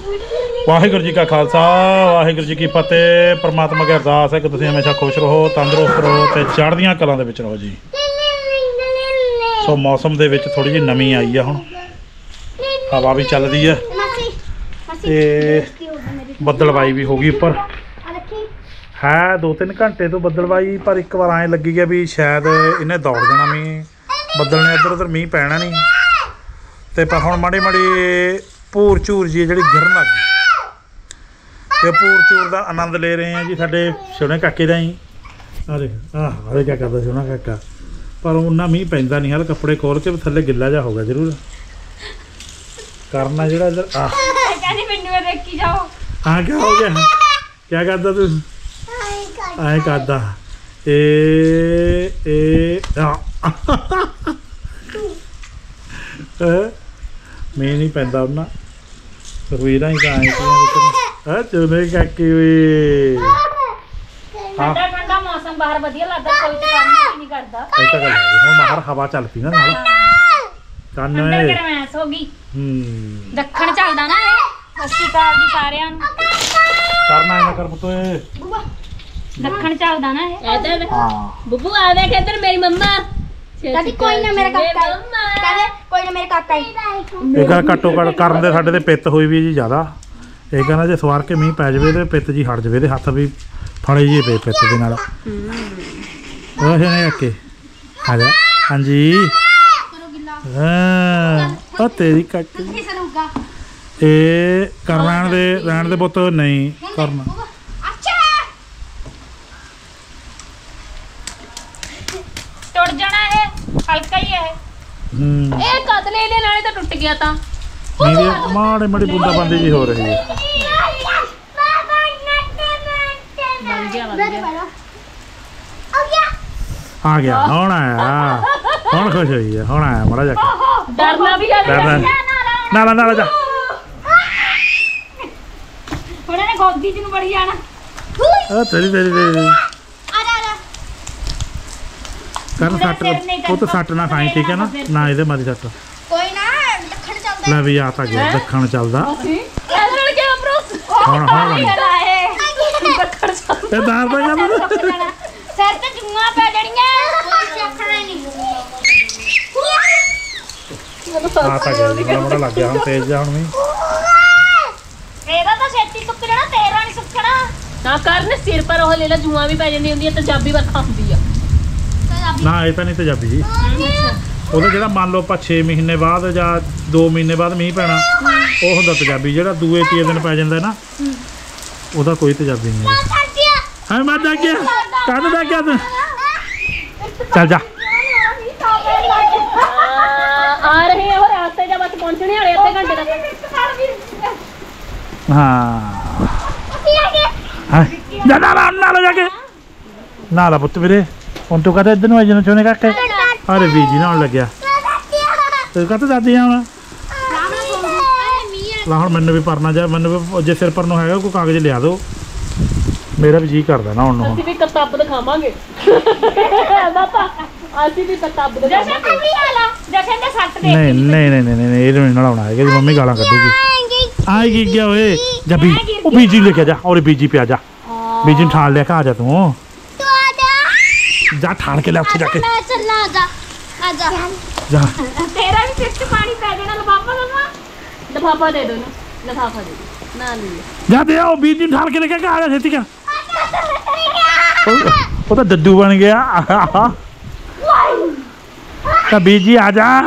वाहिगुरू जी का खालसा वाहिगुरू जी की फतेह। परमात्मा की अरदास है कि तुसीं हमेशा खुश रहो, तंदुरुस्त रहो ते चढ़दियां कलां दे विच रहो जी। सो मौसम दे विच थोड़ी जी नमी आई है, हुण हवा भी चलदी है ते बदलवाई भी हो गई उपर है। 2-3 घंटे तो बदलवाई, पर एक बार ऐ लगी गया भी शायद इन्हें दौड़ जाना मीह बदल ने, इधर उधर मीह पैना नहीं ते पर हुण माड़ी माड़ी भूर झूर जी जी गिरन लग गई ते भूर झूर का आनंद ले रहे हैं जी साडे सोहने काके दा ही। अरे अरे क्या करदा सोहना काका, पर उन्ना मीह पैंदा नहीं, हल कपड़े खोल के थल्ले गिला जा होगा जरूर करना जेड़ा इधर हाँ। क्या हो गया, क्या करदा तू ऐ करदा मीह नहीं पैंदा उन्ना तस्वीर ही तो चुने काकी ठंडा मौसम बाहर बढ़िया लगदा, कोई तो काम नहीं करदा। ਇਹ ਤਾਂ ਗੱਲ ਹੈ ਹੁਣ ਬਾਹਰ ਹਵਾ ਚੱਲ ਪਈ ਨਾ ਨਾਲ ਕੰਨ ਅੰਦਰ ਗਰਮੈਸ਼ ਹੋ ਗਈ। ਦੱਖਣ ਚੱਲਦਾ ਨਾ ਇਹ। ਸਤਿ ਸ਼੍ਰੀ ਅਕਾਲ ਜੀ ਸਾਰਿਆਂ ਨੂੰ। ਕਰਨਾ ਇਹਨਾਂ ਕਰ ਪੁੱਤੋਏ, ਦੱਖਣ ਚੱਲਦਾ ਨਾ ਇਹ। इधर ਹਾਂ बुब्बू आ देख इधर मेरी मम्मा। ਕਦੀ ਕੋਈ ਨਾ ਮੇਰਾ ਕਾਕਾ ਕਦੇ ਕੋਈ ਨਾ ਮੇਰੇ ਕਾਕਾ ਹੀ। ਇਹ ਕਹਿੰਦਾ ਘੱਟੋ ਘੱਟ ਕਰਨ ਦੇ ਸਾਡੇ ਤੇ ਪਿੱਤ ਹੋਈ ਵੀ ਜੀ ਜ਼ਿਆਦਾ। ਇਹ ਕਹਿੰਦਾ ਜੇ ਸਵਾਰ ਕੇ ਮੀਂਹ ਪੈ ਜਾਵੇ ਤੇ ਪਿੱਤ ਜੀ ਹਟ ਜਾਵੇ, ਤੇ ਹੱਥ ਵੀ ਫੜੇ ਜੀ ਪਏ ਪਿੱਤ ਦੇ ਨਾਲ। ਉਹ ਨੇ ਅੱਕੇ ਆ ਜਾ ਹਾਂਜੀ ਉਹ ਤੇਰੀ ਕੱਟ ਇਹ ਕਰ ਰਹਿਣ ਦੇ ਪੁੱਤ ਨਹੀਂ ਕਰਨਾ। ਟੁੱਟ ਜਾਣਾ ਇਹ, ਹਲਕਾ ਹੀ ਹੈ ए कद ले ले नाले तो टूट गया था। ਨਹੀਂ ਮਾੜੇ ਮਾੜੀ ਬੂੰਦਾ ਬੰਦੀ ਜੀ ਹੋ ਰਹੀ ਹੈ। बन गया ਆ ਗਿਆ ਹੁਣ ਆਇਆ, ਹੁਣ ਖੁਸ਼ ਹੋਈ ਹੈ, ਹੁਣ ਆਇਆ ਮਾੜਾ ਜਾ ਕੇ डरना भी है। ਡਰਨਾ ਨਾਲ ਜਾ ਹੁਣ ਇਹਨੇ ਗੋਦੀ ਚ ਨੂੰ ਵੜੀ ਜਾਣਾ। ਆ ਤੇਰੀ ਕਰ ਸੱਟ ਉਹ ਤਾਂ ਸੱਟ ਨਾ ਖਾਈ, ਠੀਕ ਹੈ ਨਾ ਇਹਦੇ ਮਾਰੀ ਸੱਟ। ਕੋਈ ਨਾ ਦੱਖਣ ਚੱਲਦਾ ਲੈ ਵੀ ਆ ਤਾਂ ਗਿਆ ਦੱਖਣ ਚੱਲਦਾ इधर क्या ब्रोस ਹੁਣ ਲਾਏ दखन चल ਇਹ ਦਾਰ ਦਾ ਗੱਲ ਸਿਰ ਤੇ ਜੂਆਂ ਪੈ ਜਾਣੀਆਂ, ਕੋਈ ਚੱਕਣਾ ਨਹੀਂ। ਆ ਤਾਂ ਗਿਆ ਮਾੜਾ ਲੱਗ ਗਿਆ ਹੁਣ ਤੇਜ਼ ਜਾ ਹੁਣ ਵੀ। ਇਹਦਾ ਤਾਂ ਛੇਤੀ ਸੁੱਕ ਜਾਣਾ, ਤੇਰਾ ਨਹੀਂ ਸੁੱਕਣਾ। ना कर ने सिर पर ਉਹ ਲੈ ਲੈ ਜੂਆਂ ਵੀ ਪੈ ਜਾਂਦੀ ਹੁੰਦੀ ਹੈ, ਤੇਜ਼ਾਬੀ ਵਰਖਾ ਹੁੰਦੀ ਆ। ਨਾ ਇਹ ਤਾਂ ਨਹੀਂ ਤੇਜ਼ਾਬੀ ਜੀ, ਉਹਦਾ ਜਿਹੜਾ ਮੰਨ ਲਓ ਆਪਾਂ 6 ਮਹੀਨੇ ਬਾਅਦ ਜਾਂ 2 ਮਹੀਨੇ ਬਾਅਦ ਮੀਂਹ ਪੈਣਾ ਉਹ ਹੁੰਦਾ ਤੇਜ਼ਾਬੀ। ਜਿਹੜਾ ਦੂਏ ਤੀਏ ਦਿਨ ਪੈ ਜਾਂਦਾ ਨਾ ਉਹਦਾ ਕੋਈ ਤੇਜ਼ਾਬੀ ਨਹੀਂ ਹੈ। ਹਾਂ ਮੈਂ ਜਾ ਗਿਆ ਕੱਢ ਦਾ ਗਿਆ ਤੂੰ, ਚੱਲ ਜਾ। आ रहे हैं और रास्ते जब बस पहुंचने वाले आधे घंटे तक। ਹਾਂ ਜਾ ਨਾਲ ਜਾ ਕੇ ਨਾਲ ਪੁੱਤ ਵੀਰੇ ਹੁਣ ਤੂੰ ਕਹਦਾ ਇੱਧਰ ਨੂੰ ਆਈ ਜਨ ਚੋਨੇ ਕਾਕੇ। ਅਰੇ ਬੀਜੀ ਨਾਲ ਲੱਗਿਆ ਤੂੰ ਕਹਤਾ ਦਾਦੀ ਹੁਣ ਲਾ ਹੁਣ ਮੈਨੂੰ ਵੀ ਪਰਨਾ ਜਾ, ਮੈਨੂੰ ਵੀ ਜੇ ਸਿਰ ਪਰ ਨੂੰ ਹੈਗਾ ਕੋਈ ਕਾਗਜ਼ ਲਿਆ ਦਿਓ, ਮੇਰਾ ਵੀ ਜੀ ਕਰਦਾ ਨਾ ਹੁਣ ਨੂੰ। ਅਸੀਂ ਵੀ ਕਿਤਾਬ ਦਿਖਾਵਾਂਗੇ ਪਾਪਾ, ਅਸੀਂ ਵੀ ਕਿਤਾਬ ਜਸ਼ਨ ਦਿਖਾਵਾਂਗੇ। ਤੂੰ ਵੀ ਆ ਲਾ, ਜਸ਼ਨ ਦੇ ਸੱਟ ਦੇ। ਨਹੀਂ ਇਹਨੂੰ ਨਹੀਂ ਨਲਾਉਣਾ ਹੈਗਾ ਜੀ, ਮੰਮੀ ਗਾਲਾਂ ਕੱਢੂਗੀ। ਆਏਗੀ ਗਿਆ ਓਏ ਜਾ ਬੀ ਉਹ ਬੀਜੀ ਲੈ ਕੇ ਜਾ, ਔਰ ਬੀਜੀ ਪਿਆ ਜਾ, ਬੀਜੀ ਨੂੰ ਠਾਲ ਲਿਆ ਕੇ ਆ ਜਾ ਤੂੰ ਜਾ ਠਾਲ ਕੇ ਲੈ ਉੱਥੇ ਜਾ ਕੇ ਮੈਂ ਚੱਲਾਂ, ਆ ਜਾ ਜਾ। ਤੇਰਾ ਵੀ ਸਿਰ 'ਚ ਪਾਣੀ ਪੈ ਜਾਣਾ। ਲਫਾਫਾ ਲਵਾਂ, लिफाफा दे दो ना, लिफाफा दे दो ना ले ਜਾ ਦੇ ਉਹ ਬੀਜੀ ਨੂੰ ਠਾਲ ਕੇ ਲੈ ਕੇ ਆ ਜਾ ਛੇਤੀ ਕਰ। ਉਹ ਤਾਂ ਦੱਦੂ ਬਣ ਗਿਆ। ਤਾਂ ਬੀਜੀ ਆ ਜਾ।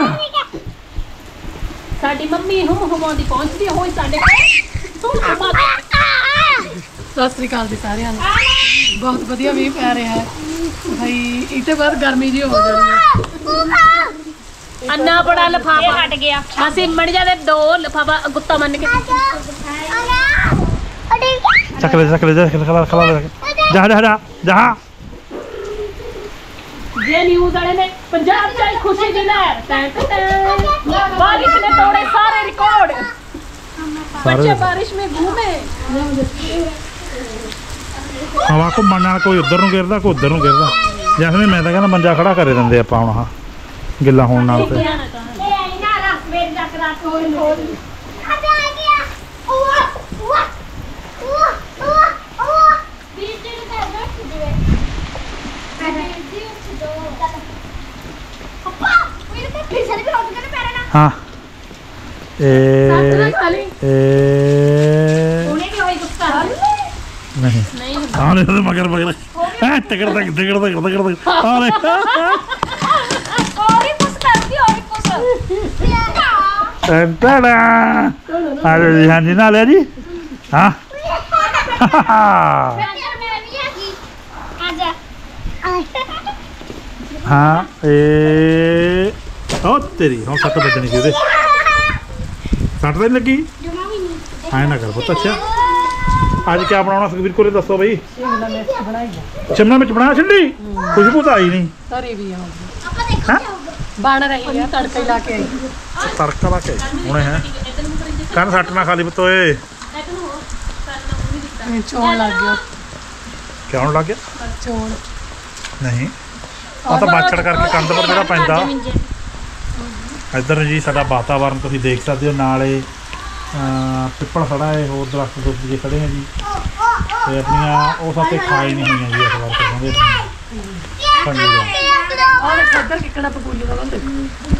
ਸਾਡੀ ਮੰਮੀ ਹੁਮਾਉਂਦੀ ਪਹੁੰਚਦੀ ਹੋਈ ਸਾਡੇ ਕੋਲ। ਸਤਿ ਸ੍ਰੀ ਅਕਾਲ ਜੀ ਸਾਰਿਆਂ ਨੂੰ। ਬਹੁਤ ਵਧੀਆ ਮੀਂਹ ਪੈ ਰਿਹਾ ਹੈ ਭਾਈ, ਇਹ ਤੋਂ ਬਾਅਦ ਗਰਮੀ ਜੀ ਹੋ ਜਾਣੀ ਹੈ। अन्ना बड़ा लिफाफा ਹਟ ਗਿਆ। ਅਸੀਂ ਮੜ ਜਾਦੇ 2 ਲਿਫਾਫਾ ਗੁੱਤਾ ਮੰਨ ਕੇ ਚੱਕ ਲੈ ਜਾ। ਜੇ ਨਿਊਜ਼ ਵਾਲੇ ਨੇ ਪੰਜਾਬ ਚ ਆਈ ਖੁਸ਼ੀ ਦੀ ਲਹਿਰ, ਬਾਰਿਸ਼ ਨੇ ਤੋੜੇ ਸਾਰੇ ਰਿਕਾर्ड। बच्चे बारिश में घूमे। ਹਵਾ ਘੁੰਮਣ ਨਾਲ ਕੋਈ ਉੱਧਰ ਨੂੰ ਗਿਰਦਾ ਕੋਈ ਉੱਧਰ ਨੂੰ ਗਿਰਦਾ। ਜੈਸਮੀਨ ਮੈਂ ਤਾਂ ਕਹਿੰਦਾ ਮੰਜਾ ਖੜਾ ਕਰੇ ਦਿੰਦੇ ਆਪਾਂ ਹੁਣ, ਆਹ ਗਿੱਲਾ ਹੋਣ ਨਾਲ ਤੇ ਹਾਂ ਸੱਤ ਨਾ ਖਾ ਲਈ ਉਹਨੇ ਵੀ ਹੋਈ ਕੁਛ ਕਰ ਨਹੀਂ ਨਹੀਂ ਆ ਲੈ ਮਗਰ ਮਗਰ ਹੈ ਟਿਕੜ ਤੱਕ ਆ ਲੈ ਹੋਰ ਹੀ ਕੁਛ ਕਰਦੀ ਹੋਰ ਹੀ ਕੁਛ ਟੜਾ ਆ ਜੀ ਹਾਂਜੀ ਨਾ ਲਿਆ ਜੀ ਹਾਂ ਹਾਂ ਉਹ ਤੇਰੀ ਹੁਣ ਸੱਟ ਵੱਜਣੀ ਸੀ ਉਹਦੇ ਸੱਟ ਤਾਂ ਨਹੀਂ ਲੱਗੀ ਐ ਨਾ ਕਰ ਪੁੱਤ ਅੱਛਾ ਅੱਜ ਕੀ ਬਣਾਉਣਾ ਸੁਖਬੀਰ ਕੋਲੇ ਦੱਸੋ ਬਈ ਸ਼ਿਮਲਾ ਮਿਰਚ ਬਣਾਈ ਆ ਸ਼ਿਮਲਾ ਮਿਰਚ ਬਣਾ ਛੱਡੀ ਖੁਸ਼ਬੂ ਤਾਂ ਆਈ ਨਹੀਂ ਧਰੀ ਵੀ ਆ ਹੈਂ ਬਣ ਰਹੀ ਆ ਤੜਕਾ ਹੀ ਲਾ ਕੇ ਆਈ ਤੜਕਾ ਲਾ ਕੇ ਹੁਣੇ ਹੈ ਕੰਨ ਸੱਟ ਨਾ ਖਾਲੀ ਪੁੱਤ ਓਏ ਚੋਣ ਲੱਗ ਗਿਆ ਕਿਉਂ ਲੱਗ ਗਿਆ ਚੋਣ ਨਹੀਂ ਆ ਤਾਂ ਬਾਛੜ ਕਰਕੇ ਕੰਧ ਪਰ ਜਿਹੜਾ ਪੈਂਦਾ ਇੱਧਰ ਜੀ ਸਾਡਾ ਵਾਤਾਵਰਨ ਤੁਸੀਂ ਦੇਖ ਸਕਦੇ ਹੋ ਨਾਲੇ ਪਿੱਪਲ ਖੜਾ ਹੈ ਹੋਰ ਦਰਖਤ ਦੁੱਖ ਜੇ ਖੜੇ ਆ ਜੀ ਤੇ ਆਪਣੀਆਂ ਉਹ ਸਾਤੇ ਖਾਈ ਨਹੀਂ ਹੋਈਆਂ ਜੀ ਇਸ ਵਾਰ ਕਹਿੰਦੇ ਔਰ ਖੱਦਰ ਕਿੱਕਣਾ ਪਕੂਲੀ ਦਾ ਦੇਖੋ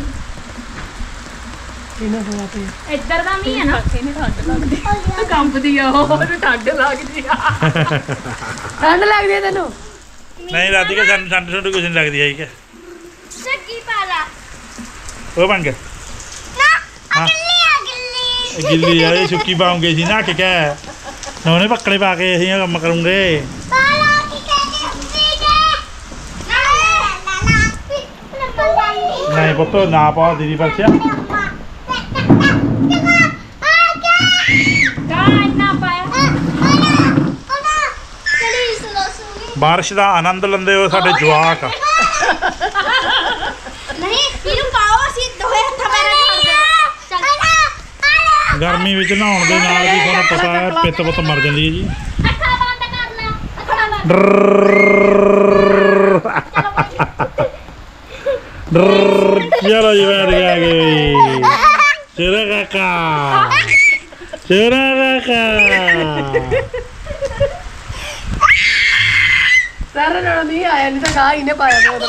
ਕਿੰਨਾ ਹੋਇਆ ਤੇ ਇੱਧਰ ਦਾ ਮੀਂਹ ਹੈ ਨਾ ਇਹਨੇ ਠੰਡ ਲੱਗਦੀ ਕੰਬਦੀ ਆ ਉਹ ਠੰਡ ਲੱਗਦੀ ਆ ਠੰਡ ਲੱਗਦੀ ਆ ਤੈਨੂੰ ਨਹੀਂ ਰਾਤੀ ਕਿ ਸਾਨੂੰ ਠੰਡ ਠੰਡ ਕੁਝ ਨਹੀਂ ਲੱਗਦੀ ਆਈ ਕਿ ਸੱਗੀ ਪਾਲਾ ਉਹ ਬਣ ਗਿਆ ਹਾਂ ਗਿੱਲੀ ਆ ਇਹ ਸੁੱਕੀ ਪਾਉਂਗੇ ਸੀ ਨਾ ਕਿ ਕਹਿ ਉਹਨੇ ਪੱਕੜੇ ਪਾ ਕੇ ਅਸੀਂ ਕੰਮ ਕਰੂੰਗੇ ਨਹੀਂ ਪੁੱਤ ਨਾ ਪਾ ਦੀਦੀ ਪਰਸਿਆ ਇੰਨਾ ਪਾਇਆ ਬਾਰਿਸ਼ ਦਾ ਆਨੰਦ ਲੈਂਦੇ ਹੋ ਸਾਡੇ ਜਵਾਕ ਨਹੀਂ ਇਹਨੂੰ ਪਾਓ ਅਸੀਂ ਦੋਹੇ ਹੱਥਾਂ ਪੈਰਾਂ ਨਾਲ ਚੱਲ ਗਰਮੀ ਵਿੱਚ ਨਹਾਉਣ ਦੇ ਨਾਲ ਵੀ ਤੁਹਾਨੂੰ ਪਤਾ ਹੈ ਪਿੱਤ ਪੁੱਤ ਮਰ ਜਾਂਦੀ ਹੈ ਜੀ ਅੱਖਾਂ ਬੰਦ ਕਰ ਲੈ ਅੱਖਾਂ ਬੰਦ ਚਲੋ ਜੀ ਬੈਠ ਗਿਆ ਗਏ ਚੇਰਾ ਕਾਕਾ ਸਾਰਾ ਨਾਲ ਨਹੀਂ ਆਇਆ ਨਹੀਂ ਤਾਂ ਗਾ ਇਹਨੇ ਪਾਇਆ ਦੋ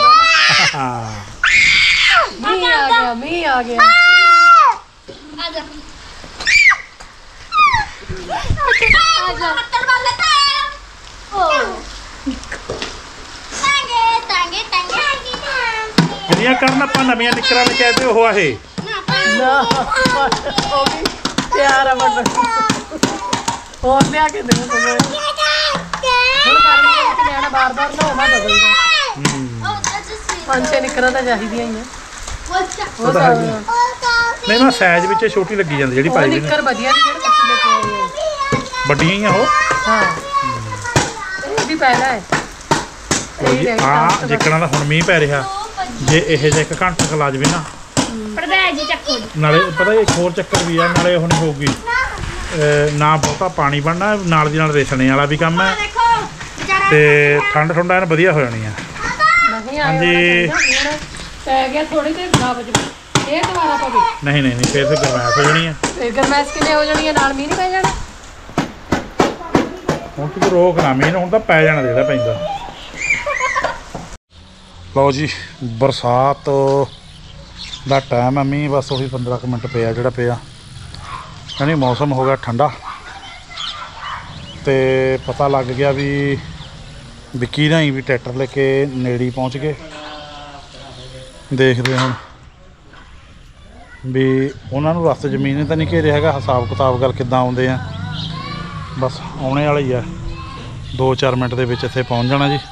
ਮੀਂਹ ਆ ਗਿਆ ਆ ਜਾ ਹੱਥਾਂ ਬੰਦ ਕਰ ਓ ਟਾਂਗੇ ਜਿਹੜੀਆਂ ਕਰਨ ਆਪਾਂ ਨਵੀਆਂ ਨਿਕਰਾਂ ਨੇ ਕਹਿੰਦੇ ਉਹ ਆ ਇਹ ਨਾ ਉਹ ਵੀ ਪਿਆਰ ਆ ਬਣ ਹੋਰ ਲਿਆ ਕੇ ਦੇ ਹੁਣ ਕਰਨੀ ਹੈ ਕਿ ਨਿਆਣਾ ਬਾਰ-ਬਾਰ ਨਹਾਉਣਾ ਬਦਲਦਾ ਪੰਜ ਛੇ ਨਿਕਰਾਂ ਤਾਂ ਚਾਹੀਦੀਆਂ ਹੀ ਆ ਉਹ ਤਾਂ ਨਹੀਂ ਨਾ ਸਾਈਜ਼ ਵਿੱਚ ਛੋਟੀ ਲੱਗੀ ਜਾਂਦੀ ਜਿਹੜੀ ਪਾਈ ਵੀ ਨਿੱਕਰ ਵਧੀਆ ਦੀ ਜਿਹੜੇ ਤੁਸੀਂ ਲੈ ਕੇ ਆਏ ਆ ਵੱਡੀਆਂ ਹੀ ਆ ਉਹ ਹਾਂ ਇਹ ਵੀ ਪਹਿਲਾ ਹੈ ਆ ਜਿੱਕਣਾ ਦਾ ਹੁਣ ਮੀਂਹ ਪੈ ਰਿਹਾ ਜੇ ਇਹ ਜਿਹਾ ਇੱਕ ਘੰਟਾ ਕੁ ਲਾ ਜਾਵੇ ਨਾ ਪਰਦੇ ਜੀ ਚੱਕੋ ਨਾਲੇ ਪਤਾ ਇੱਕ ਹੋਰ ਚੱਕਰ ਵੀ ਆ ਨਾਲੇ ਉਹ ਨਹੀਂ ਹੋਊਗੀ ਨਾ ਬਹੁਤਾ ਪਾਣੀ ਬਣਨਾ ਨਾਲ ਦੀ ਨਾਲ ਰੇਸਣੇ ਵਾਲਾ ਵੀ ਕੰਮ ਹੈ ਤੇ ਠੰਡ ਠੰਡਾ ਐਨ ਵਧੀਆ ਹੋ ਜਾਣੀ ਆ ਨਹੀਂ ਹਾਂਜੀ ਪੈ ਗਿਆ ਥੋੜੀ ਦੇਰ ਨਾ ਵਜੇ ਇਹ ਦੁਬਾਰਾ ਪਵੇ ਨਹੀਂ ਫੇਰ ਤੇ ਗਰਮੈਸ਼ ਹੋ ਜਾਣੀ ਆ ਫੇਰ ਗਰਮੈਸ਼ ਕਿਨੇ ਹੋ ਜਾਣੀ ਹੈ ਨਾਲ ਮੀਂਹ ਨਹੀਂ ਪੈ ਜਾਣਾ ਹੁਣ ਤੂੰ ਰੋਕ ਨਾ ਮੀਂਹ ਹੁਣ ਤਾਂ ਪੈ ਜਾਣਾ ਜਿਹੜਾ ਪੈਂਦਾ ਲਓ ਜੀ ਬਰਸਾਤ ਦਾ ਟਾਈਮ ਹੈ ਮੀਂਹ ਬਸ ਉਹੀ 15 ਕੁ ਮਿੰਟ ਪਿਆ ਜਿਹੜਾ ਪਿਆ ਯਾਨੀ ਮੌਸਮ ਹੋ ਗਿਆ ਠੰਡਾ ਤੇ ਪਤਾ ਲੱਗ ਗਿਆ ਵੀ ਵਿੱਕੀ ਨਾਲ ਵੀ ਟਰੈਕਟਰ ਲੈ ਕੇ ਨੇੜੇ ਪਹੁੰਚ ਗਏ ਦੇਖਦੇ ਹੁਣ ਵੀ ਉਹਨਾਂ ਨੂੰ ਰਸਤੇ ਜ਼ਮੀਨ ਨੇ ਤਾਂ ਨਹੀਂ ਘੇਰਿਆ ਹੈਗਾ ਹਿਸਾਬ ਕਿਤਾਬ ਗੱਲ ਕਿੱਦਾਂ ਆਉਂਦੇ ਆ ਬਸ ਆਉਣੇ ਵਾਲਾ ਹੀ ਆ 2-4 ਮਿੰਟ ਦੇ ਵਿੱਚ ਇੱਥੇ ਪਹੁੰਚ ਜਾਣਾ ਜੀ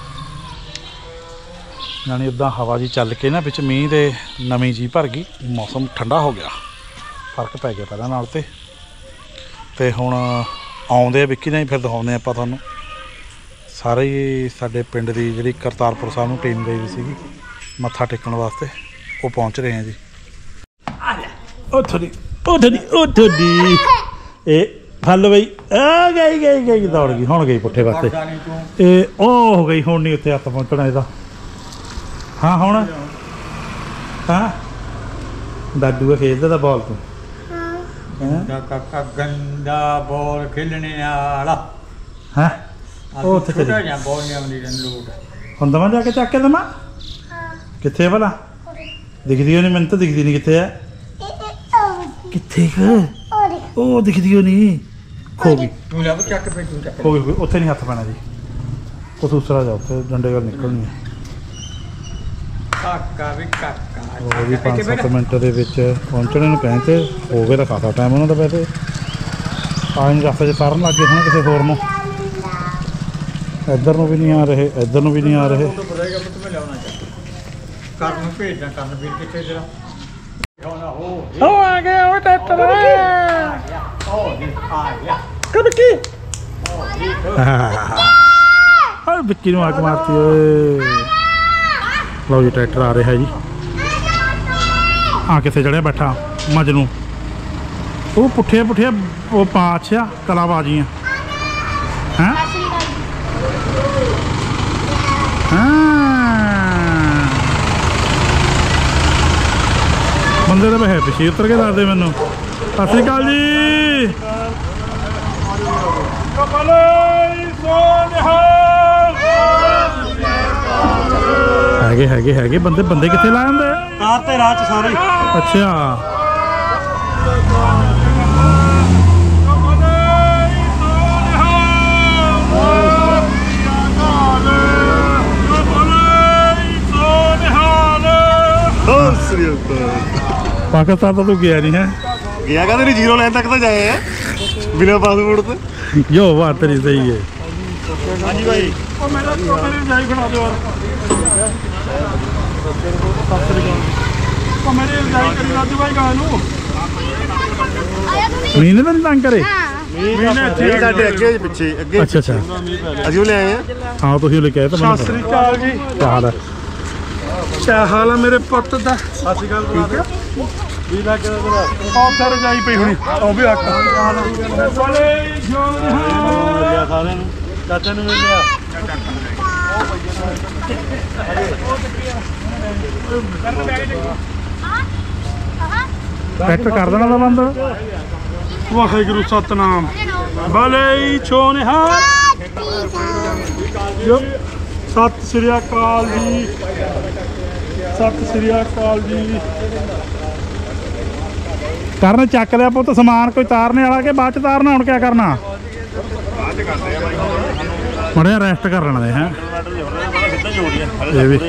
ਯਾਨੀ ਉੱਦਾਂ ਹਵਾ ਜੀ ਚੱਲ ਕੇ ਨਾ ਵਿੱਚ ਮੀਂਹ ਦੇ ਨਵੀਂ ਜੀ ਭਰ ਗਈ ਮੌਸਮ ਠੰਡਾ ਹੋ ਗਿਆ ਫਰਕ ਪੈ ਗਿਆ ਪਹਿਲਾਂ ਨਾਲ ਤੇ ਹੁਣ ਆਉਂਦੇ ਆ ਵਿੱਕੀ ਨਾਲ ਹੀ ਫਿਰ ਦਿਖਾਉਂਦੇ ਆਪਾਂ ਤੁਹਾਨੂੰ ਸਾਰੇ ਹੀ ਸਾਡੇ ਪਿੰਡ ਦੀ ਜਿਹੜੀ ਕਰਤਾਰਪੁਰ ਸਾਹਿਬ ਨੂੰ ਟੀਮ ਗਈ ਵੀ ਸੀਗੀ ਮੱਥਾ ਟੇਕਣ ਵਾਸਤੇ ਉਹ ਪਹੁੰਚ ਰਹੇ ਆ ਜੀ ਉਹ ਥੋੜੀ ਇਹ ਫਲ ਬਈ ਆ ਗਈ ਦੌੜ ਗਈ ਹੁਣ ਗਈ ਪੁੱਠੇ ਪਾਸੇ ਇਹ ਉਹ ਹੋ ਗਈ ਹੁਣ ਨਹੀਂ ਉੱਥੇ ਹੱਥ ਪਹੁੰਚਣਾ ਇਹਦਾ ਹਾਂ ਹੁਣ ਹਾਂ ਦਾਦੂ ਖੇਡਦਾ ਤਾਂ ਬਾਲ ਤੂੰ ਗੰਦਾ ਕਾਕਾ ਗੰਦਾ ਬੋਲ ਖੇਲਣੇ ਵਾਲਾ ਹਾਂ ਉਹ ਉੱਥੇ ਛੋਟਾ ਚਲੀ ਜਿਹਾ ਬੋਲ ਨਹੀਂ ਆਉਂਦੀ ਰਨ ਲੋਟ ਹੁਣ ਦਵਾਂ ਜਾ ਕੇ ਚੱਕ ਕੇ ਦਵਾਂ ਕਿੱਥੇ ਭਲਾ ਦਿਖਦੀ ਉਹ ਨਹੀਂ ਮੈਨੂੰ ਤਾਂ ਦਿਖਦੀ ਨਹੀਂ ਕਿੱਥੇ ਆ ਕਿੱਥੇ ਉਹ ਦਿਖਦੀ ਨਹੀਂ ਖੋ ਗਈ ਤੂੰ ਲੱਭ ਚੱਕ ਪੇ ਤੂੰ ਚੱਕ ਖੋ ਗਈ ਉੱਥੇ ਨਹੀਂ ਹੱਥ ਪੈਣਾ ਜੀ ਉਹ ਦੂਸਰਾ ਜਾ ਉੱਥੇ ਡੰਡੇ ਗੱਲ ਨਿਕਲਣੀ ਹੈ ਕਾਕਾ ਵੀ ਕਾਕਾ ਉਹ ਵੀ 5-7 ਮਿੰਟ ਦੇ ਵਿੱਚ ਪਹੁੰਚਣੇ ਨੂੰ ਕਹਿੰਦੇ ਹੋ ਗਏ ਤਾਂ ਖਾਸਾ ਟਾਈਮ ਉਹਨਾਂ ਦਾ ਵੈਸੇ ਆਏ ਰਸਤੇ 'ਚ ਤਰਨ ਲੱਗ ਗਏ ਹੁਣ ਕਿਸੇ ਹੋਰ ਨੂੰ ਇੱਧਰ ਨੂੰ ਵੀ ਨਹੀਂ ਆ ਰਹੇ ਇੱਧਰ ਨੂੰ ਵੀ ਨਹੀਂ ਆ ਰਹੇ ਬੁਲਾਏਗਾ ਮੈਂ तुम्हें ਲਿਆਉਣਾ ਚਾਹੀਦਾ ਕਰਨ ਨੂੰ ਭੇਜਦਾ ਕਰਨ ਵੀਰ ਕਿੱਥੇ ਤੇਰਾ ਹੋਣਾ ਉਹ ਆ ਗਿਆ ਉਹ ਟਰੈਕਟਰ ਆ ਗਿਆ ਕਦ ਕੀ ਹਾਂ ਵਿੱਕੀ ਨੂੰ ਆਕ ਮਾਰਤੀ ਓਏ ਲਓ ਜੀ ਟਰੈਕਟਰ ਆ ਰਿਹਾ ਜੀ ਆ ਕਿੱਥੇ ਚੜਿਆ ਬੈਠਾ ਮਜਨੂੰ ਉਹ ਪੁੱਠੇ ਉਹ ਪਾਛਿਆ ਕਲਾਬਾਜ਼ੀਆਂ ਹੈਂ ਬੰਦੇ ਤਾਂ ਹੈ ਪਿੱਛੇ ਉਤਰ ਕੇ ਦੱਸਦੇ ਮੈਨੂੰ ਸਤਿ ਸ਼੍ਰੀ ਅਕਾਲ ਜੀ ਹੈਗੇ ਬੰਦੇ ਕਿੱਥੇ ਲਾ ਜਾਂਦੇ ਕਾਰ ਤੇ ਰਾਹ ਚ ਸਾਰੇ ਅੱਛਾ ਪਾਕਿਸਤਾਨ ਤਾਂ ਤੂੰ ਗਿਆ ਨਹੀਂ ਹੈ ਗਿਆ ਕਹਿੰਦੇ ਨਹੀਂ 0 ਲਾਈਨ ਤੱਕ ਤਾਂ ਜਾਏ ਆ ਬਿਨਾਂ ਪਾਸਪੋਰਟ ਤੇ ਜੋ ਬਾਤ ਤੇਰੀ ਸਹੀ ਹੈ ਹਾਂਜੀ ਭਾਈ ਉਹ ਮੇਰਾ ਜਾਈ ਖੜਾ ਦਿਓ ਉਹ ਮੇਰੇ ਜਾਈ ਕਰੀ ਰਾਜੂ ਭਾਈ ਗਾ ਨੂੰ ਮੀਨੇ ਤਾਂ ਨਹੀਂ ਤੰਗ ਕਰੇ ਮੀਨੇ ਸਾਡੇ ਅੱਗੇ ਪਿੱਛੇ ਅੱਗੇ ਅੱਛਾ ਅਸੀਂ ਉਹ ਲੈ ਆਏ ਆ ਹਾਂ ਤੁਸੀਂ ਲੈ ਕੇ ਆਏ ਤਾਂ ਮੈਨੂੰ ਸਤਿ ਸ੍ਰੀ ਅਕਾਲ ਜੀ ਕੀ ਹਾਲ ਹੈ ਕਿਆ ਹਾਲ ਹੈ ਮੇਰੇ ਪੁੱਤ ਦਾ ਸਤਿ ਸ੍ਰੀ ਅਕਾਲ ਠੀਕ ਹੈ ਵੀ ਲੱਗ ਰਿਹਾ ਬਹੁਤ ਸਾਰੇ ਜਾਈ ਪਈ ਹੁਣੀ ਉਹ ਵੀ ਹੱਕ ਬੋਲੇ ਜੋ ਮਿਲਿਆ ਸਾਰਿਆਂ ਨੂੰ ਚਾਚਾ ਨੂੰ ਮਿਲਿਆ ਟਰੈਕਟਰ ਕਰ ਦੇਣਾ ਦਾ ਬੰਦ ਵਾਹਿਗੁਰੂ ਸਤਨਾਮ ਬਲੇ ਛੋਨਿਹਾਰ ਸਤਿ ਸ੍ਰੀ ਅਕਾਲ ਜੀ ਸਤਿ ਸ੍ਰੀ ਅਕਾਲ ਜੀ ਕਰਨ ਚੱਕ ਲਿਆ ਪੁੱਤ ਸਮਾਨ ਕੋਈ ਤਾਰਨੇ ਵਾਲਾ ਕਿ ਬਾਅਦ ਚ ਤਾਰਨਾ ਹੁਣ ਕਿਆ ਕਰਨਾ ਮੜਿਆ ਰੈਸਟ ਕਰ ਲੈਣਾ ਦੇ ਹੈ ਇਹ ਵੀ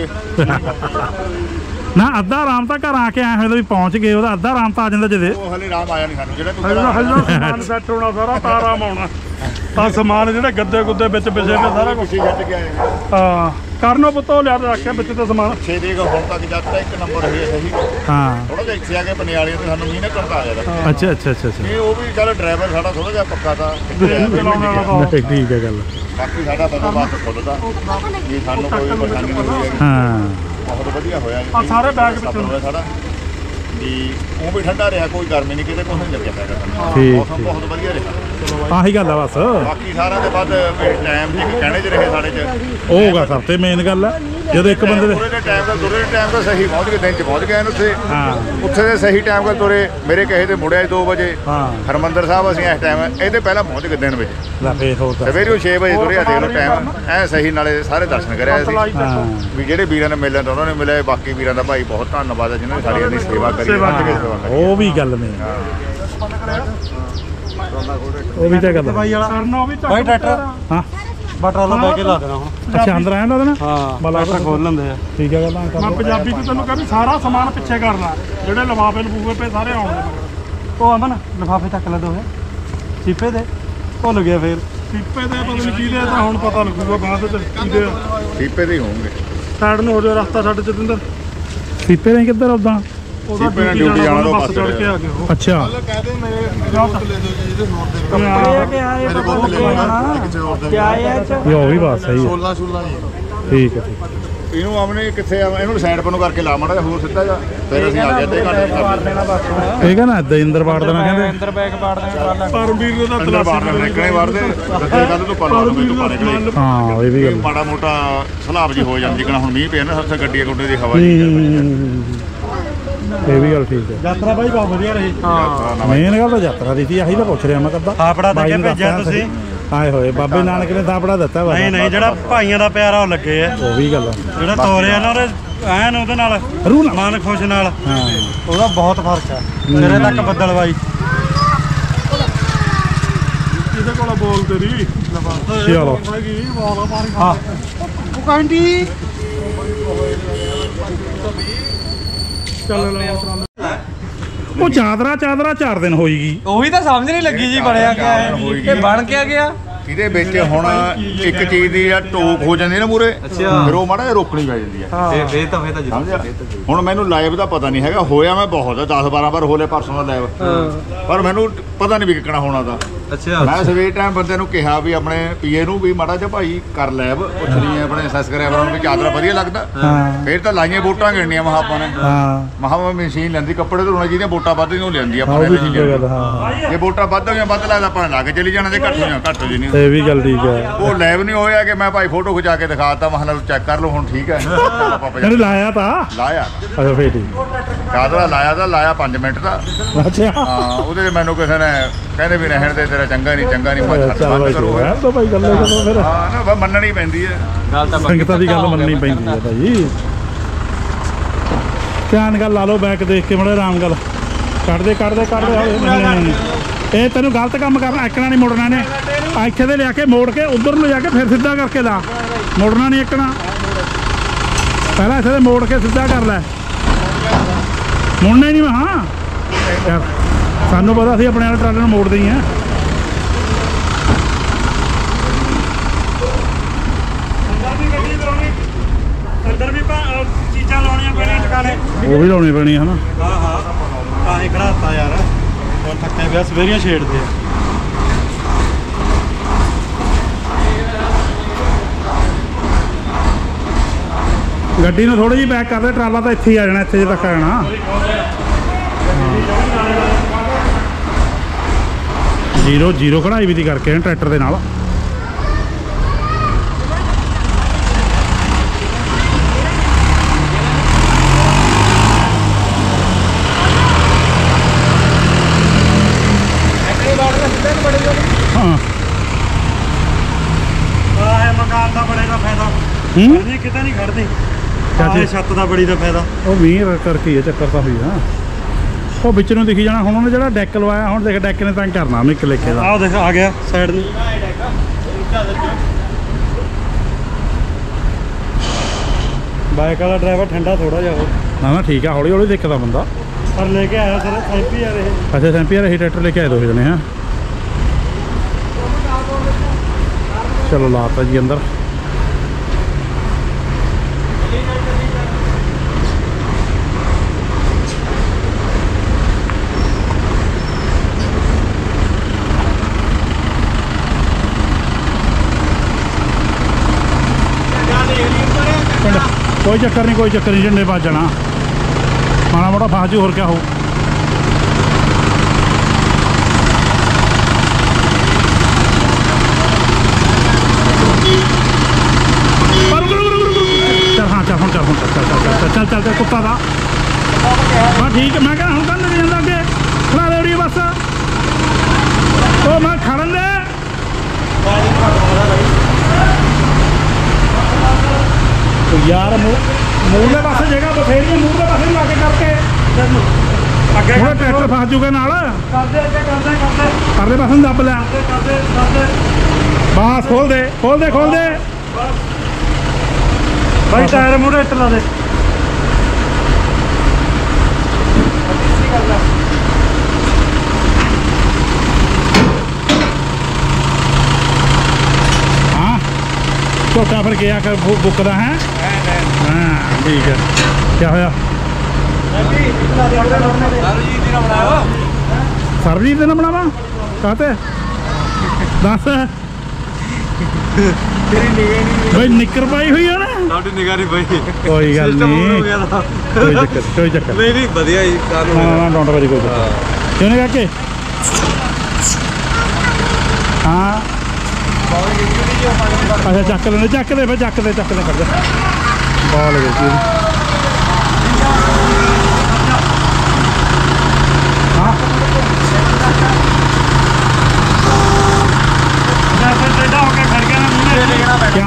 ਨਾ ਅੱਧਾ ਆਰਾਮ ਤਾਂ ਘਰ ਆ ਕੇ ਆਏ ਹੋਏ ਵੀ ਪਹੁੰਚ ਗਏ ਉਹਦਾ ਅੱਧਾ ਆਰਾਮ ਤਾਂ ਆ ਜਾਂਦਾ ਜਦੇ ਉਹ ਹਲੇ ਰਾਮ ਆਇਆ ਨਹੀਂ ਸਾਨੂੰ ਜਿਹੜਾ ਹੱਲਾ ਸਮਾਨ ਸੈੱਟ ਹੋਣਾ ਸਾਰਾ ਤਾਂ ਆਰਾਮ ਆਉਣਾ ਆ ਸਮਾਨ ਜਿਹੜੇ ਗੱਦੇ ਗੁੱਦੇ ਵਿੱਚ ਵਿਛੇ ਪਏ ਸਾਰਾ ਕੁਝ ਛੱਡ ਕੇ ਆਏ ਹਾਂ ਕਰਨੋ ਪੁੱਤੋ ਲਿਆ ਰੱਖਿਆ ਵਿੱਚ ਤੇ ਸਮਾਨ 6 ਦੇ ਹੁਣ ਤੱਕ ਜਦ ਤੱਕ ਇੱਕ ਨੰਬਰ ਹੈ ਸਹੀ ਹਾਂ ਥੋੜਾ ਜਿਹਾ ਇੱਥੇ ਆ ਕੇ ਪਨਿਆਲੀਆਂ ਤੇ ਸਾਨੂੰ ਮੀਂਹ ਨੇ ਘੰਟਾ ਆ ਜਾਂਦਾ ਅੱਛਾ ਇਹ ਉਹ ਵੀ ਚੱਲ ਡਰਾਈਵਰ ਸਾਡਾ ਥੋੜਾ ਜਿਹਾ ਪੱਕਾ ਤਾਂ ਚਲਾਉਣ ਵਾਲਾ ਤਾਂ ਠੀਕ ਹੈ ਗੱਲ ਬਾਕੀ ਸਾਡਾ ਬੰਦੋਬਸਤ ਖੁੱਲਦਾ ਜੇ ਸਾਨੂੰ ਕੋਈ ਪਰੇਸ਼ਾਨੀ ਨਹੀਂ ਹੋਈ ਹਾਂ ਬਹੁਤ ਵਧੀਆ ਹੋਇਆ ਆ ਸਾਰੇ ਬੈਗ ਵਿੱਚ ਹੋਇਆ ਸਾਡਾ ਵੀ ਉਹ ਵੀ ਠੰਡਾ ਰਿਹਾ ਕੋਈ ਗਰਮੀ ਨਹੀਂ ਕਿਤੇ ਕੁਝ ਨਹੀਂ ਲੱਗਿਆ ਪੈਗਾ ਠੀਕ, ਮੌਸਮ ਬਹੁਤ ਵਧੀਆ ਰਿਹਾ ਆਹੀ ਗੱਲ ਆ ਬਸ ਬਾਕੀ ਸਾਰਿਆਂ ਦੇ ਵੱਧ ਟਾਈਮ ਦੀ ਕਹਿਣੇ 'ਚ ਰਹੇ ਸਾਡੇ 'ਚ ਉਹ ਹੋਗਾ ਸਭ ਤੋਂ ਮੇਨ ਗੱਲ ਹੈ ਜਦੋਂ ਇੱਕ ਬੰਦੇ ਦੇ ਤੁਰੇ ਦੇ ਟਾਈਮ ਦਾ ਸਹੀ ਪਹੁੰਚ ਗਏ ਦਿਨ 'ਚ ਪਹੁੰਚ ਗਏ ਉੱਥੇ ਹਾਂ ਉੱਥੇ ਦੇ ਸਹੀ ਟਾਈਮ ਕੋਲ ਤੁਰੇ ਮੇਰੇ ਕਹੇ ਤੇ ਮੁੜਿਆ 2 ਵਜੇ ਹਾਂ ਹਰਮੰਦਰ ਸਾਹਿਬ ਅਸੀਂ ਇਸ ਟਾਈਮ ਇਹਦੇ ਪਹਿਲਾਂ ਪਹੁੰਚ ਗਏ ਦਿਨ ਵਿੱਚ ਲੈ ਫੇਰ ਹੋਰ ਤਾਂ ਸਵੇਰੇ 6 ਵਜੇ ਤੁਰੇ ਆ ਦੇਖ ਲਓ ਟਾਈਮ ਐ ਸਹੀ ਨਾਲੇ ਸਾਰੇ ਦਰਸ਼ਨ ਕਰਿਆ ਸੀ ਹਾਂ ਵੀ ਜਿਹੜੇ ਵੀਰਾਂ ਨੇ ਮਿਲਣ ਤਾਂ ਉਹਨਾਂ ਨੇ ਮਿਲਿਆ ਬਾਕੀ ਵੀਰਾਂ ਦਾ ਭਾਈ ਬਹੁਤ ਧੰਨਵਾਦ ਹੈ ਜਿਨ੍ਹਾਂ ਨੇ ਸਾਡੀ ਇੰਨੀ ਸੇਵਾ ਕਰੀ ਸੇਵਾ ਉਹ ਵੀ ਗੱਲ ਨਹੀਂ ਉਹ ਵੀ ਤਾਂ ਗੱਲ ਭਾਈ ਵਾਲਾ ਕਰਨਾ ਉਹ ਵੀ ਭਾਈ ਟਰੈਕਟਰ ਹਾਂ ਬਟਰ ਲਾ ਕੇ ਲਾ ਦੇਣਾ ਹੁਣ ਅੱਛਾ ਅੰਦਰ ਆਇਆ ਨਾ ਉਹਦੇ ਨਾਲ ਹਾਂ ਬਲਾ ਖੋਲ ਲੈਂਦੇ ਆ ਠੀਕ ਹੈ ਗੱਲਾਂ ਮੈਂ ਪੰਜਾਬੀ ਤੇ ਤੈਨੂੰ ਕਹਿੰਦਾ ਸਾਰਾ ਸਮਾਨ ਪਿੱਛੇ ਕਰਨਾ ਜਿਹੜੇ ਲਿਫਾਫੇ ਲਫੂਫੇ ਪਏ ਸਾਰੇ ਆਉਣ ਦੇ ਉਹ ਅਮਨ ਲਿਫਾਫੇ ਚੱਕ ਲੈ ਦੋਵੇਂ ਚੀਪੇ ਦੇ ਭੁੱਲ ਗਿਆ ਫੇਰ ਚੀਪੇ ਦੇ ਪਤਾ ਨਹੀਂ ਕਿਹਦੇ ਤਾਂ ਹੁਣ ਪਤਾ ਲੱਗੂਗਾ ਬਾਅਦ ਵਿੱਚ ਕਿਹਦੇ ਦੀਪੇ ਦੇ ਹੀ ਹੋਣਗੇ ਸਾਈਡ ਨੂੰ ਹੋ ਜਾ ਰਸਤਾ ਛੱਡ ਜਤਿੰਦਰ ਸੀਪੇ ਨਹੀਂ ਕਿੱਧਰ ਉਦਾਂ ਉਹਦਾ ਸੀਪੇ ਨਾਲ ਡਿਊਟੀ ਜਾਣਾ ਤਾਂ ਬੱਸ ਬੱਸ ਚੜ ਕੇ ਆ ਗਿਆ ਉਹ ਅੱਛਾ ਇਹ ਉਹ ਵੀ ਬਾਤ ਸਹੀ ਹੈ ਠੀਕ ਹੈ ਇਹਨੂੰ ਆਮਨੇ ਕਿੱਥੇ ਇਹਨੂੰ ਸਾਈਡ ਪਰ ਨੂੰ ਕਰਕੇ ਲਾ ਮਾੜਾ ਹੋਰ ਸਿੱਧਾ ਜਾ ਫਿਰ ਅਸੀਂ ਆ ਗਏ ਤੇ ਘੰਟੇ ਇਹ ਕਹਿੰਦਾ ਏਦਾਂ ਇੰਦਰ ਬਾੜ ਦੇਣਾ ਕਹਿੰਦੇ ਅੰਦਰ ਬੈਗ ਪਾੜ ਦੇਣਾ ਪਰਮਵੀਰ ਦਾ ਅੰਦਰ ਬਾਹਰ ਨਿਕਲਣੇ ਵਾਰਦੇ ਗੱਦੇ ਗੱਲ ਤੋਂ ਪਾ ਲਾ ਮੈਨੂੰ ਪਾਣੇ ਕਰੇ ਹਾਂ ਇਹ ਵੀ ਗੱਲ ਮਾੜਾ ਮੋਟਾ ਸਲਾਬ ਜੀ ਹੋ ਜਾਂਦੀ ਜਿਕਣਾ ਹੁਣ ਮੀਂਹ ਪਿਆ ਨਾ ਸਭ ਗੱਡੀਆਂ ਗੁੱਡੇ ਦੀ ਹਵਾ ਜੀ ਇਹ ਵੀ ਗੱਲ ਠੀਕ ਹੈ ਯਾਤਰਾ ਬਾਈ ਬਹੁਤ ਵਧੀਆ ਰਹੀ ਹਾਂ ਮੇਨ ਗੱਲ ਤਾਂ ਯਾਤਰਾ ਦੀ ਸੀ ਆਹੀ ਤਾਂ ਪੁੱਛ ਰਿਹਾ ਮੈਂ ਕਦਾਂ ਆਪੜਾ ਤਾਂ ਕਿਆ ਭੇਜਿਆ ਤੁਸੀਂ ਆਏ ਹੋਏ ਬਾਬੇ ਨਾਨਕ ਨੇ ਥਾਪੜਾ ਦਿੱਤਾ ਵਾ ਨਹੀਂ ਜਿਹੜਾ ਭਾਈਆਂ ਦਾ ਪਿਆਰ ਆ ਉਹ ਲੱਗੇ ਆ ਉਹ ਵੀ ਗੱਲ ਆ। ਜਿਹੜਾ ਤੋਰਿਆ ਨਾ ਉਹਦੇ ਐਨ ਉਹਦੇ ਨਾਲ ਰੂਹ ਨਾਲ। ਮਨ ਖੁਸ਼ ਨਾਲ ਹਾਂ ਉਹਦਾ ਬਹੁਤ ਫਰਕ ਆ ਤੇਰੇ ਤੱਕ ਬੱਦਲਵਾਈ ਇਹਦੇ ਕੋਲ ਬੋਲ ਤੇਰੀ ਚਲੋ ਹਾਂ ਉਹ ਕਾਂਡੀ ਚੱਲ ਉਹ ਚਾਦਰਾ 4 ਦਿਨ ਹੋਈਗੀ ਉਹੀ ਤਾਂ ਸਮਝ ਨਹੀਂ ਲੱਗੀ ਜੀ ਬਣਿਆ ਕਿਆ ਹੈ ਇਹ ਬਣ ਕਿਆ ਗਿਆ ਇਹਦੇ ਵਿੱਚ ਹੁਣ ਇੱਕ ਚੀਜ਼ ਦੀ ਆ ਟੋਕ ਹੋ ਜਾਂਦੀ ਨਾ ਮੂਰੇ ਫਿਰ ਉਹ ਮਾੜਾ ਜਿਹਾ ਰੋਕਣੀ ਪੈ ਜਾਂਦੀ ਆ ਫੇਰ ਤਾਂ ਜੀ ਸਮਝਿਆ ਹੁਣ ਮੈਨੂੰ ਲਾਈਵ ਦਾ ਪਤਾ ਨਹੀਂ ਹੈਗਾ ਹੋਇਆ ਮੈਂ ਬਹੁਤ 10-12 ਵਾਰ ਹੋਲੇ ਪਰਸੋਂ ਦਾ ਲਾਈਵ ਪਰ ਮੈਨੂੰ ਪਤਾ ਨਹੀਂ ਵੀ ਕਿੱਕਣਾ ਹੋਣਾ ਦਾ ਅੱਛਾ ਮੈਂ ਸਵੇਰ ਟਾਈਮ ਬੰਦੇ ਨੂੰ ਕਿਹਾ ਵੀ ਆਪਣੇ ਪੀਏ ਨੂੰ ਵੀ ਮਾੜਾ ਜਿਹਾ ਭਾਈ ਕਰ ਲੈਬ ਪੁੱਛ ਲਈ ਆਪਣੇ ਸਬਸਕ੍ਰਾਈਬਰਾਂ ਨੂੰ ਵੀ ਚਾਦਰਾ ਵਧੀਆ ਲੱਗਦਾ ਫਿਰ ਤਾਂ ਲਾਈਆਂ ਵੋਟਾਂ ਗਿਣਨੀਆਂ ਮਹਾ ਆਪਾਂ ਨੇ ਮਹਾ ਮਸ਼ੀਨ ਲੈਂਦੀ ਕੱਪੜੇ ਧੋਣੇ ਜਿਹਦੀਆਂ ਵੋਟਾਂ ਵੱਧ ਨੂੰ ਲੈਂਦੀ ਆਪਾਂ ਨੇ ਜੇ ਵੋਟਾਂ ਵੱਧ ਹੋਈਆਂ ਵੱਧ ਲੱਗਦਾ ਆਪਾਂ ਲਾ ਕੇ ਚਲੀ ਜਾਣਾ ਜੇ ਘੱਟ ਹੋਈਆਂ ਘੱਟ ਜੀ ਨਹੀਂ ਇਹ ਵੀ ਗੱਲ ਠੀਕ ਹੈ ਉਹ ਲਾਈਵ ਨਹੀਂ ਹੋਇਆ ਕਿ ਮੈਂ ਭਾਈ ਫੋਟੋ ਖਿਚਾ ਕੇ ਦਿਖਾਤਾ ਮਹਲਾ ਚੈੱਕ ਕਰ ਲਓ ਹੁਣ ਠੀਕ ਹੈ ਇਹਨੇ ਲਾਇਆ ਤਾਂ ਲਾਇਆ ਅੱਛਾ ਫੇਰ ਠੀਕ ਚਾਦਰਾ ਲਾਇਆ 5 ਮਿੰਟ ਦਾ ਅੱਛਾ ਹਾਂ ਉਹਦੇ ਮੈਨੂੰ ਕਿਸੇ ਨੇ ਕਹਿੰਦੇ ਵੀ ਰਹਿਣ ਦੇ ਤੇਰਾ ਚੰਗਾ ਨਹੀਂ ਮੈਂ ਚੱਲ ਬਾਈ ਕਰੋ ਤਾਂ ਭਾਈ ਗੱਲ ਕਰੋ ਫਿਰ ਹਾਂ ਨਾ ਮੰਨਣੀ ਪੈਂਦੀ ਹੈ ਗੱਲ ਤਾਂ ਸੰਗਤਾਂ ਦੀ ਗੱਲ ਮੰਨਣੀ ਪੈਂਦੀ ਹੈ ਭਾਈ ਧਿਆਨ ਗੱਲ ਲਾ ਲਓ ਬੈਕ ਦੇਖ ਕੇ ਮੜਾ ਆਰਾਮ ਗੱਲ ਕੱਢਦੇ ਇਹ ਤੈਨੂੰ ਗਲਤ ਕੰਮ ਕਰਨਾ ਇੱਕਣਾ ਨਹੀਂ ਮੁੜਨਾ ਨੇ ਇੱਥੇ ਦੇ ਲਿਆ ਕੇ ਮੋੜ ਕੇ ਉਧਰ ਨੂੰ ਜਾ ਕੇ ਫਿਰ ਸਿੱਧਾ ਕਰਕੇ ਲਾ ਮੁੜਨਾ ਨਹੀਂ ਇੱਕਣਾ ਪਹਿਲਾਂ ਇੱਥੇ ਦੇ ਮੋੜ ਕੇ ਸਿੱਧਾ ਕਰ ਲੈ ਮੁੜਨਾ ਹੀ ਨਹੀਂ ਹਾਂ ਯਾਰ ਸਾਨੂੰ ਪਤਾ ਅਸੀਂ ਆਪਣੇ ਵਾਲੇ ਟਰਾਲੇ ਨੂੰ ਮੋੜਦੇ ਹੀ ਆ ਅੰਦਰ ਵੀ ਚੀਜ਼ਾਂ ਲਾਉਣੀਆਂ ਪੈਣੀਆਂ ਟਿਕਾਣੇ ਉਹ ਵੀ ਲਾਉਣੀ ਪੈਣੀ ਹਨਾ ਹਾਂ ਤਾਂ ਹੀ ਖੜਾਤਾ ਯਾਰ ਹੁਣ ਥੱਕੇ ਪਿਆ ਸਵੇਰੀਆਂ ਛੇੜਦੇ ਆ ਗੱਡੀ ਨੂੰ ਥੋੜੀ ਜਿਹੀ ਬੈਕ ਕਰਦੇ ਟਰਾਲਾ ਤਾਂ ਇੱਥੇ ਹੀ ਆ ਜਾਣਾ ਇੱਥੇ ਜੇ ਤੱਕ ਆ ਜਾਣਾ ਜ਼ੀਰੋ ਕਢਾਈ ਵੀ ਦੀ ਕਰਕੇ ਟਰੈਕਟਰ ਦੇ ਨਾਲ ਹਾਂ ਆਹ ਮਕਾਨ ਦਾ ਬੜੇ ਦਾ ਫਾਇਦਾ ਨਹੀਂ ਕਿਤੇ ਨਹੀਂ ਖੜਦੀ ਚਾਚੇ ਛੱਤ ਦਾ ਬੜੀ ਦਾ ਫਾਇਦਾ ਉਹ ਮੀਂਹ ਕਰਕੇ ਹੀ ਚੱਕਰ ਤਾਂ ਹੋਈ ਹਾਂ ਉਹ ਵਿੱਚ ਨੂੰ ਦਿਖੀ ਜਾਣਾ ਹੁਣ ਉਹਨੇ ਜਿਹੜਾ ਡੈਕ ਲਵਾਇਆ ਹੁਣ ਦੇਖ ਡੈਕ ਨੇ ਤੰਗ ਕਰਨਾ ਮਿੱਕ ਲੇਖੇ ਦਾ ਆਹ ਦੇਖ ਆ ਗਿਆ ਸਾਈਡ ਨੂੰ ਬਾਈਕ ਵਾਲਾ ਡਰਾਈਵਰ ਠੰਡਾ ਥੋੜਾ ਜਿਹਾ ਨਾ ਠੀਕ ਆ ਹੌਲੀ ਹੌਲੀ ਦੇਖਦਾ ਬੰਦਾ ਪਰ ਲੈ ਕੇ ਆਇਆ ਸਰ ਸੈਂਪੀ ਆ ਰਹੇ ਅੱਛਾ ਸੈਂਪੀ ਯਾਰ ਇਹ ਟਰੈਕਟਰ ਲੈ ਕੇ ਆਏ ਦੋ ਜਣੇ ਹਾਂ ਚਲੋ ਲਾਤਾ ਜੀ ਅੰਦਰ कोई चक्कर नहीं झंडे पास जाना माड़ा मोटा फास जू और क्या हो चल हाँ चल कुत्ता था बस ठीक है मैं क्या हूँ नहीं जाता अगे खड़ा दे रही बस तो मैं खड़न दे यार मूरले पासे जगह बथेरी मूरले पासे ला के करके अगे ट्रैक्टर फस जूगा नाल करदे पासे दब लिया बस खोल दे भाई टायर मूरे इट ला दे हाँ छोटा फिर गया कर बुकदा है हाँ ठीक है क्या होया सरबजीत ने बनावा कहते दस भाई निकर पाई हुई है ना ਸਾਡੀ ਨਿਗਾਹ ਨਹੀਂ ਪਈ कोई गल नहीं कोई चक्कर ਨਹੀਂ ਵਧੀਆ ਜੀ ਕਾਨੂੰ ना डोंट वरी कोई चक्कर क्यों नहीं काके हाँ अच्छा चक लेने चक दे फिर चक दे कर दे बॉल गई हाँ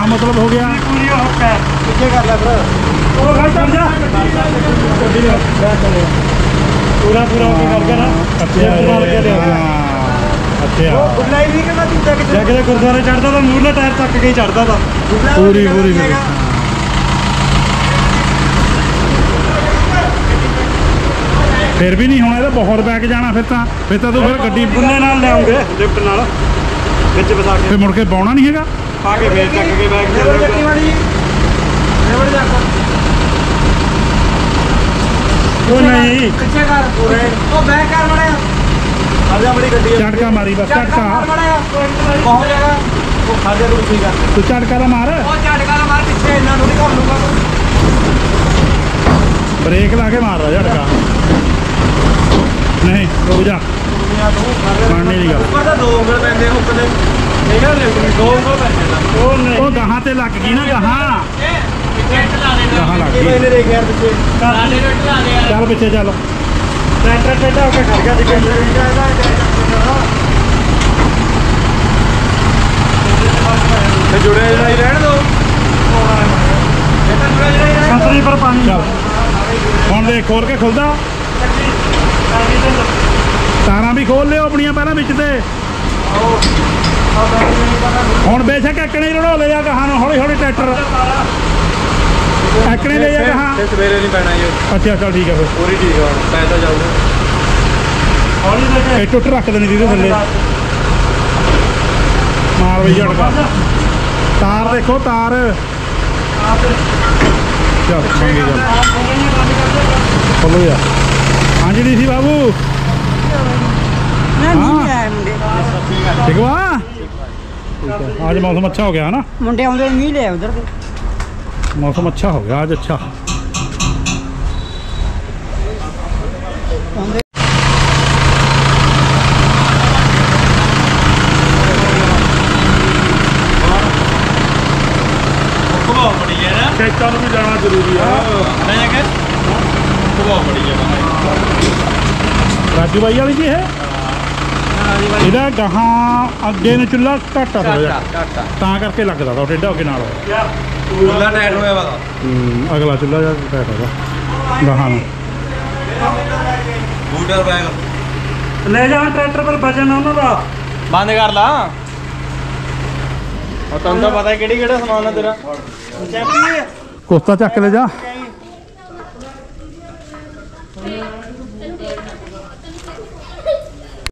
ਮਤਲਬ ਹੋ ਗਿਆ ਪੂਰੀ ਹੱਕ ਹੈ ਪਿੱਛੇ ਕਰ ਲੈ ਫਿਰ ਉਹ ਘਰ ਚੱਲ ਜਾ ਗੱਡੀ ਲੈ ਪੂਰਾ ਹੋ ਕੇ ਕਰ ਨਾ ਅੱਛਾ ਪੂਰਾ ਲੱਗਿਆ ਲਿਆ ਅੱਛਾ ਬੁੱਲਾ ਹੀ ਨਹੀਂ ਕਿ ਮੈਂ ਦੂਜਾ ਕਿੱਥੇ ਜਾ ਕੇ ਗੁਰਦੁਆਰੇ ਚੜਦਾ ਤਾਂ ਮੂਹਰਲਾ ਟਾਇਰ ਚੱਕ ਕੇ ਹੀ ਚੜਦਾ ਤਾਂ ਪੂਰੀ ਫਿਰ ਵੀ ਨਹੀਂ ਹੋਣਾ ਇਹਦਾ ਬਹੁਤ ਬੈਕ ਜਾਣਾ ਫਿਰ ਤਾਂ ਤੂੰ ਫਿਰ ਗੱਡੀ bunਨੇ ਨਾਲ ਲਿਆਉਂਗੇ ਲਿਫਟ ਨਾਲ ਵਿੱਚ ਵਸਾ ਕੇ ਫਿਰ ਮੁੜ ਕੇ ਪਾਉਣਾ ਨਹੀਂ ਹੈਗਾ ਪਾ ਕੇ ਫੇਰ ਚੱਕ ਕੇ ਬੈਗ ਨੇਵੜ ਚੱਕੀ ਮਾੜੀ ਨੇਵੜ ਜਾ ਉਹ ਨਹੀਂ ਪਿੱਛੇ ਕਰ ਪੂਰੇ ਉਹ ਬੈਕ ਕਰ ਮੜਿਆ ਆ ਜਾ ਬੜੀ ਗੱਡੀ ਝਟਕਾ ਮਾਰੀ ਬਸ ਝਟਕਾ ਮੜਿਆ ਪਹੁੰਚ ਜਾਏਗਾ ਉਹ ਖਾਦੇ ਨੂੰ ਠੀਕ ਆ ਤੂੰ ਝਟਕਾ ਦਾ ਮਾਰ ਉਹ ਝਟਕਾ ਨਾ ਮਾਰ ਪਿੱਛੇ ਇਹਨਾਂ ਨੂੰ ਨਹੀਂ ਕਰ ਲੂਗਾ ਬ੍ਰੇਕ ਲਾ ਕੇ ਮਾਰ ਲਾ ਝਟਕਾ ਨਹੀਂ ਰੁਕ ਜਾ ਮੰਨਣੀ ਨਹੀਂ ਗੱਲ ਉੱਪਰ ਤਾਂ 2 ਉਂਗਲ ਪੈਂਦੇ ਆ ਉੱਪਰ ਦੇ ਇਹ ਨਾ ਲਿਫਟ 2 ਉਂਗਲ ਪੈਂਦੇ ਉਹ ਨਹੀਂ ਉਹ ਗਾਹਾਂ ਤੇ ਲੱਗ ਗਈ ਨਾ ਗਾਹਾਂ ਗਾਹਾਂ ਲੱਗ ਗਈ ਇਹਨੇ ਦੇਖ ਯਾਰ ਪਿੱਛੇ ਚੱਲ ਪਿੱਛੇ ਚੱਲ ਟਰੈਕਟਰ ਟੇਢਾ ਹੋ ਕੇ ਖੜ ਗਿਆ ਜਿੱਕੇ ਤੇ ਜੁੜੇ ਜਿਹੜਾ ਹੀ ਰਹਿਣ ਦੋ ਛਤਰੀ ਪਰ ਪਾਣੀ ਚੱਲ ਹੁਣ ਦੇਖ ਖੋਲ ਕੇ ਖੁੱਲਦਾ ਤਾਰਾਂ ਵੀ ਖੋਲ ਲਿਓ ਆਪਣੀਆਂ ਪਹਿਲਾਂ ਵਿੱਚ ਤੇ ਹੁਣ ਬੇਸ਼ੱਕ ਐਕਣੇ ਹੀ ਰੜੋ ਲੈ ਜਾ ਗਾਹਾਂ ਨੂੰ ਹੌਲੀ ਹੌਲੀ ਟਰੈਕਟਰ ਐਕਣੇ ਲੈ ਜਾ ਗਾਹਾਂ ਤੇ ਸਵੇਰੇ ਨਹੀਂ ਪੈਣਾ ਇਹ ਅੱਛਾ ਚੱਲ ਠੀਕ ਹੈ ਫਿਰ ਪੂਰੀ ਠੀਕ ਆ ਹੁਣ ਪੈਦਾ ਜਾਊਗਾ ਹੌਲੀ ਲੈ ਕੇ ਇਹ ਟੁੱਟ ਰੱਖ ਦੇਣੀ ਦੀਦੇ ਥੱਲੇ ਮਾਰ ਬਈ ਝਟਕਾ ਤਾਰ ਦੇਖੋ ਤਾਰ ਚੱਲ ਮੰਗੀ ਚੱਲ ਖੋਲੋ ਯਾਰ ਹਾਂਜੀ ਡੀਸੀ ਬਾਬੂ ਠੀਕ ਵਾ आज मौसम अच्छा हो गया है ना मुंडे आउंदे मीह ले उधर दे मौसम अच्छा हो गया आज अच्छा ਖੇਤਾਂ ਨੂੰ ਵੀ ਜਾਣਾ ਜ਼ਰੂਰੀ ਆ राजू भाई वाली जी है ਇਹਦਾ ਗਾਹਾਂ ਅੱਗੇ ਨੂੰ ਚੁੱਲਾ ਘੱਟ ਆ ਥੋੜਾ ਜਿਹਾ ਤਾਂ ਕਰਕੇ ਲੱਗਦਾ ਤਾ ਟੇਢਾ ਹੋ ਕੇ ਨਾਲ ਪੂਰਾ ਟਾਇਰ ਹੋਇਆ ਵਾ ਅਗਲਾ ਚੁੱਲਾ ਜਿਹਾ ਟਾਈਟ ਹੈਗਾ ਗਾਹਾਂ ਨੂੰ ਬੂਟਰ ਬੈਗ ਲੈ ਜਾ ਟਰੈਕਟਰ ਪਰ ਵਜਨ ਉਹਨਾਂ ਦਾ ਬੰਦ ਕਰ ਲਾ ਉਹ ਤੁਹਾਨੂੰ ਤਾਂ ਪਤਾ ਕਿਹੜਾ ਸਮਾਨ ਆ ਤੇਰਾ ਕੋਸਤਾ ਚੱਕ ਲੈ ਜਾ